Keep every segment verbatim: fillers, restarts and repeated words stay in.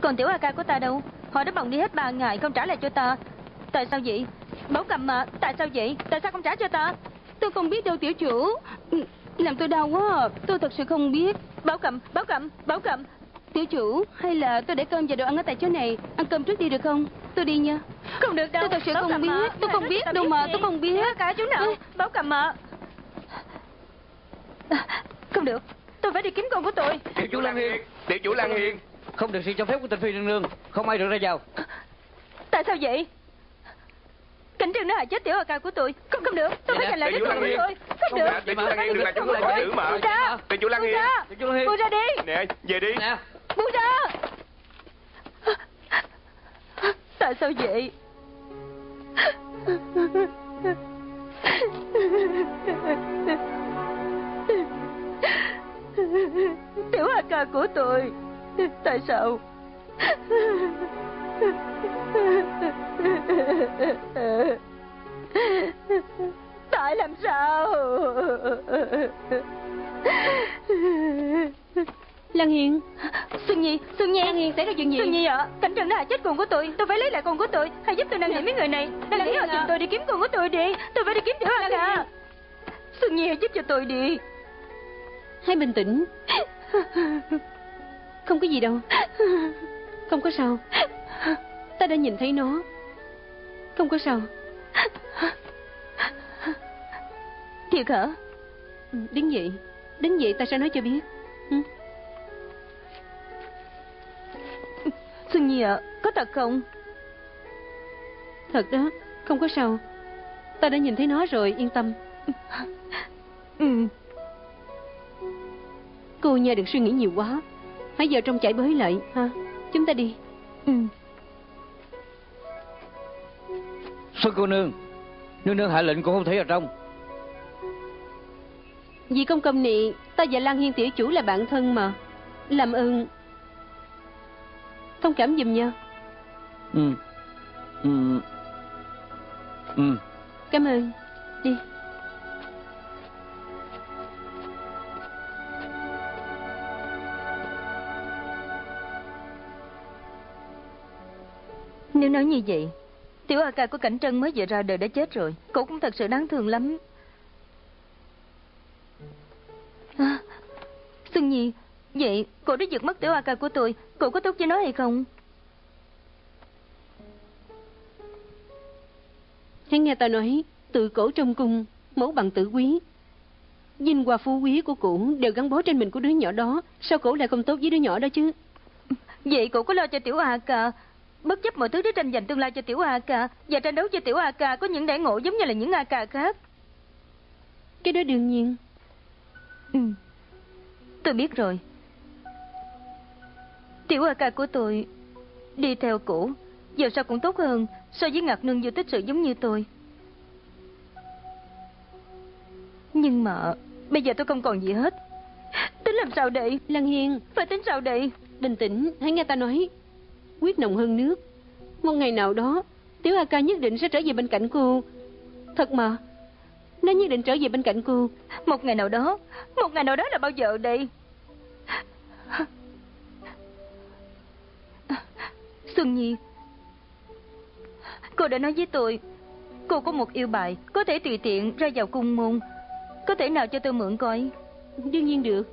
Còn tiểu A ca của ta đâu? Họ đã bồng đi hết ba ngày không trả lại cho ta. Tại sao vậy? Bảo Cầm mà, tại sao vậy? Tại sao không trả cho ta? Tôi không biết đâu tiểu chủ. Làm tôi đau quá. Tôi thật sự không biết. Bảo Cầm, Bảo Cầm, Bảo Cầm. Tiểu chủ, hay là tôi để cơm và đồ ăn ở tại chỗ này. Ăn cơm trước đi được không? Tôi đi nha. Không được đâu. Tôi thật sự Bảo không Cầm biết. mà. Tôi không biết đâu mà, tôi không biết. Cả chú nào? Bảo Cầm mà. Không được, tôi phải đi kiếm con của tôi. Tiểu chủ Lan Hiên, tiểu chủ Lan Hiên, không được sự cho phép của Tịnh Phi nương nương, không ai được ra vào. Tại sao vậy? Cảnh Trừng nó hại chết tiểu A ca của tôi. Không, không được, tôi phải giành lại đứa con của tôi. Không được. Tiểu chủ Lan Hiên đừng làm chúng tôi khó xử mà. Buông ra. Tiểu chủ Lan Hiên, tiểu chủ Lan Hiên, buông ra đi. Nè, về đi. Nè, buông ra. Tại sao vậy? Tiểu A ca của tôi. Tại sao? Tại làm sao? Lan Hiên. Xuân Nhi, Xuân Nhi. Lan Hiên, xảy ra chuyện gì? Xuân Nhi ạ, à, Cảnh Trừng đã hại chết con của tôi. Tôi phải lấy lại con của tôi. Hãy giúp tôi năn nỉ mấy người này. Lan Hiên, giùm tôi đi kiếm con của tôi đi. Tôi phải đi kiếm tiểu A ca. Xuân Nhi, hãy giúp cho tôi đi. Hãy bình tĩnh. Không có gì đâu. Không có sao. Ta đã nhìn thấy nó. Không có sao. Thiệt hả? Ừ, đứng dậy. Đứng dậy ta sẽ nói cho biết. Ừ. Xuân Nhi ạ, à, có thật không? Thật đó, không có sao. Ta đã nhìn thấy nó rồi, yên tâm. Ừ. Cô nha, đừng suy nghĩ nhiều quá. Hãy vào trong chải bới lại ha. Chúng ta đi. Ừ. Xuân cô nương, nương nương hạ lệnh cô không thể vào trong. Vì công công này, ta và Lan Hiên tiểu chủ là bạn thân mà. Làm ơn thông cảm giùm nha. Ừ. Ừ. Ừ. Cảm ơn. Đi. Nếu nói như vậy, tiểu A ca của Cảnh Trân mới vừa ra đời đã chết rồi. Cậu cũng thật sự đáng thương lắm. À, Xuân Nhi, vậy cậu đã giật mất tiểu A ca của tôi, cậu có tốt với nó hay không? Hãy nghe ta nói, tự cổ trong cung, mẫu bằng tử quý. Vinh hoa phú quý của cụ đều gắn bó trên mình của đứa nhỏ đó. Sao cổ lại không tốt với đứa nhỏ đó chứ? Vậy cậu có lo cho tiểu A ca, bất chấp mọi thứ để tranh giành tương lai cho tiểu A ca và tranh đấu cho tiểu A ca có những đãi ngộ giống như là những A ca khác? Cái đó đương nhiên. Ừ, tôi biết rồi. Tiểu A ca của tôi đi theo cổ, giờ sao cũng tốt hơn so với Ngạc Nương Vô Tích Sự giống như tôi. Nhưng mà bây giờ tôi không còn gì hết. Tính làm sao đây? Lan Hiên, phải tính sao đây? Bình tĩnh, hãy nghe ta nói. Quyết nồng hơn nước. Một ngày nào đó, tiểu A ca nhất định sẽ trở về bên cạnh cô. Thật mà, nó nhất định trở về bên cạnh cô. Một ngày nào đó? Một ngày nào đó là bao giờ đây? Xuân Nhi, cô đã nói với tôi cô có một yêu bài, có thể tùy tiện ra vào cung môn. Có thể nào cho tôi mượn coi? Đương nhiên được.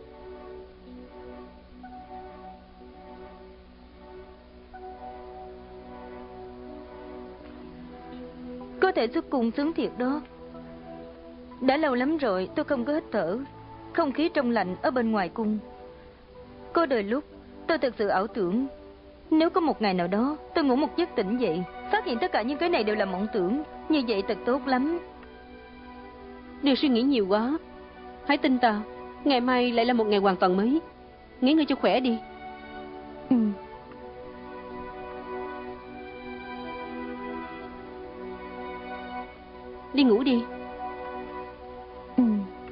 Có thể xuất cung sướng thiệt đó. Đã lâu lắm rồi tôi không có hít thở không khí trong lạnh ở bên ngoài cung. Có đôi lúc tôi thật sự ảo tưởng, nếu có một ngày nào đó tôi ngủ một giấc tỉnh dậy, phát hiện tất cả những cái này đều là mộng tưởng, như vậy thật tốt lắm. Đừng suy nghĩ nhiều quá. Hãy tin ta, ngày mai lại là một ngày hoàn toàn mới. Nghỉ ngơi cho khỏe đi. Ừ. Đi ngủ đi. Ừ.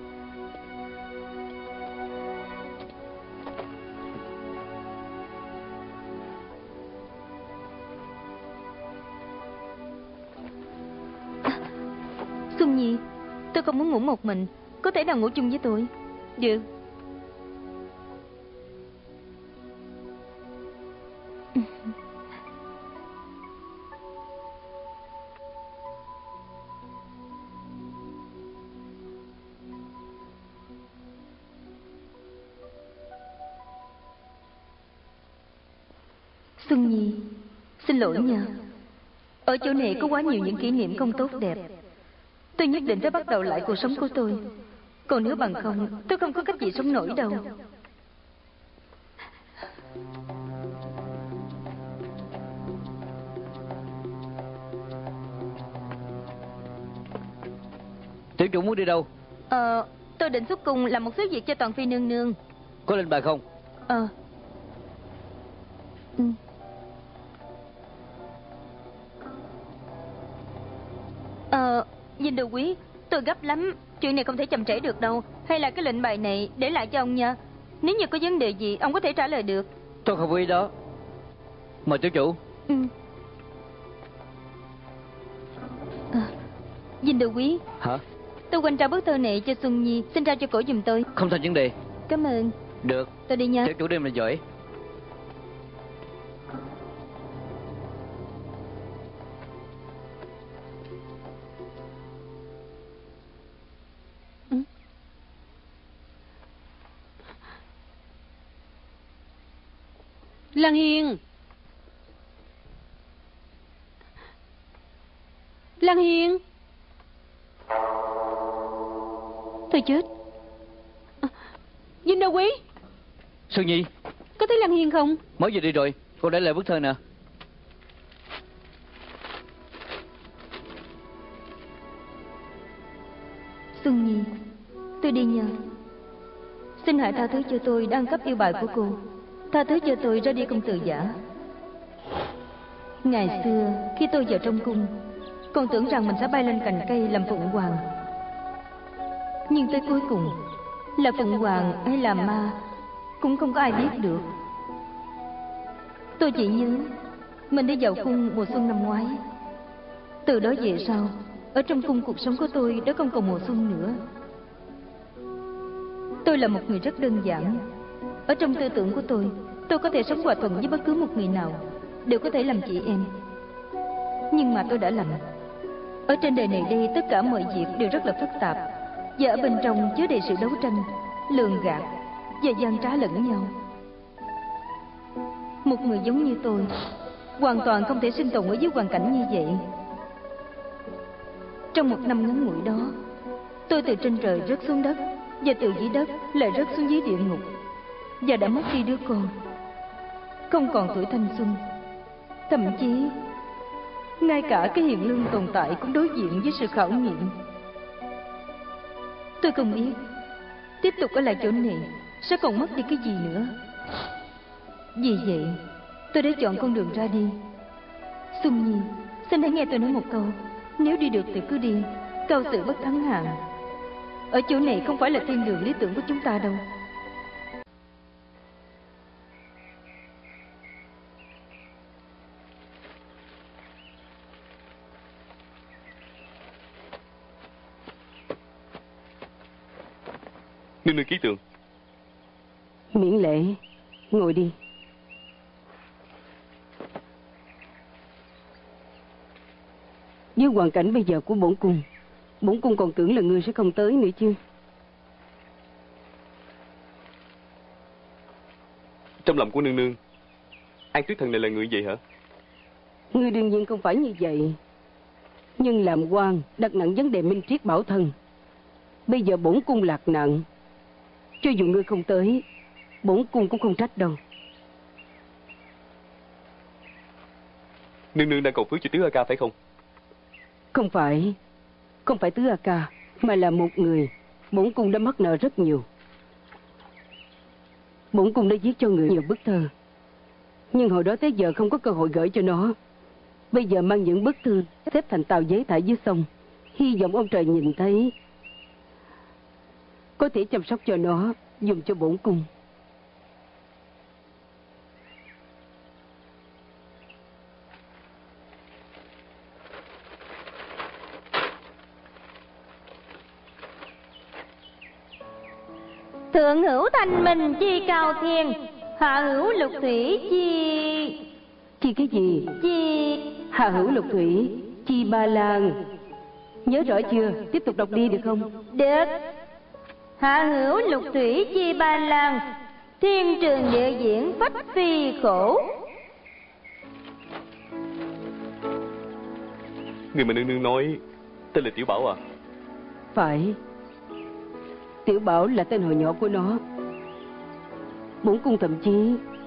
Xuân Nhi, tôi không muốn ngủ một mình. Có thể nào ngủ chung với tôi? Được. Xuân Nhi, xin lỗi nha. Ở chỗ này có quá nhiều những kỷ niệm không tốt đẹp. Tôi nhất định phải bắt đầu lại cuộc sống của tôi. Còn nếu bằng không, tôi không có cách gì sống nổi đâu. Tiểu chủ muốn đi đâu? Ờ, tôi định xuất cung làm một số việc cho Toàn Phi nương nương. Có lên bài không? Ờ. Ừ. Ờ, Dinh Đô Quý, tôi gấp lắm. Chuyện này không thể chậm trễ được đâu. Hay là cái lệnh bài này để lại cho ông nha. Nếu như có vấn đề gì, ông có thể trả lời được. Tôi không ý đó. Mời tiểu chủ. Ừ. À, Dinh Đô Quý. Hả? Tôi quanh trao bức thơ này cho Xuân Nhi. Xin trao cho cổ giùm tôi. Không thành vấn đề. Cảm ơn. Được. Tôi đi nha. Tiểu chủ đêm là giỏi. Ừ. Lan Hiên. Lan Hiên. Tôi chết. À, Dinh Đô Quý. Xuân Nhi, có thấy Lan Hiên không? mới vừa đi rồi. Cô để lại bức thơ nè. Xuân Nhi, tôi đi nha. Xin hãy tha thứ cho tôi đang cấp yêu bài của cô. Tha thứ cho tôi ra đi công tử giả. Ngày xưa khi tôi vào trong cung, còn tưởng rằng mình sẽ bay lên cành cây làm phụng hoàng. Nhưng tới cuối cùng, là phụng hoàng hay là ma cũng không có ai biết được. Tôi chỉ nhớ mình đi vào cung mùa xuân năm ngoái. Từ đó về sau, ở trong cung cuộc sống của tôi đã không còn mùa xuân nữa. Tôi là một người rất đơn giản. Ở trong tư tưởng của tôi, tôi có thể sống hòa thuận với bất cứ một người nào, đều có thể làm chị em. Nhưng mà tôi đã lầm. Ở trên đời này đây, tất cả mọi việc đều rất là phức tạp, và ở bên trong chứa đầy sự đấu tranh, lường gạt và gian trá lẫn nhau. Một người giống như tôi hoàn toàn không thể sinh tồn ở dưới hoàn cảnh như vậy. Trong một năm ngắn ngủi đó, tôi từ trên trời rớt xuống đất, và từ dưới đất lại rớt xuống dưới địa ngục, và đã mất đi đứa con. Không còn tuổi thanh xuân. Thậm chí ngay cả cái hiền lương tồn tại cũng đối diện với sự khảo nghiệm. Tôi không biết tiếp tục ở lại chỗ này sẽ còn mất đi cái gì nữa. Vì vậy tôi đã chọn con đường ra đi. Xuân Nhi, xin hãy nghe tôi nói một câu. Nếu đi được thì cứ đi. Cao sự bất thắng hạn. Ở chỗ này không phải là thiên đường lý tưởng của chúng ta đâu. Nương nương ký tượng. Miễn lễ, ngồi đi. Với hoàn cảnh bây giờ của bổn cung, bổn cung còn tưởng là ngươi sẽ không tới nữa chứ. Trong lòng của nương nương, An Tuyết Thần này là người vậy hả? Ngươi đương nhiên không phải như vậy. Nhưng làm quan đặt nặng vấn đề minh triết bảo thân. Bây giờ bổn cung lạc nạn, cho dù ngươi không tới, bổn cung cũng không trách đâu. Nương nương đang cầu phước cho Tứ A Ca phải không? Không phải. Không phải Tứ A Ca, mà là một người bổn cung đã mắc nợ rất nhiều. Bổn cung đã viết cho người nhiều bức thơ, nhưng hồi đó tới giờ không có cơ hội gửi cho nó. Bây giờ mang những bức thư xếp thành tàu giấy thả dưới sông, hy vọng ông trời nhìn thấy, có thể chăm sóc cho nó, dùng cho bổn cung. Thượng hữu thanh minh chi cao thiên, hạ hữu lục thủy chi... Chi cái gì? Chi... Hạ hữu lục thủy chi ba lan. Nhớ rõ chưa? Tiếp tục đọc đi được không? Được. Hạ hữu lục thủy chi ba lan, thiên trường địa diễn phách phi khổ. Người mà nương nương nói tên là Tiểu Bảo à? Phải. Tiểu Bảo là tên hồi nhỏ của nó. Bổn cung thậm chí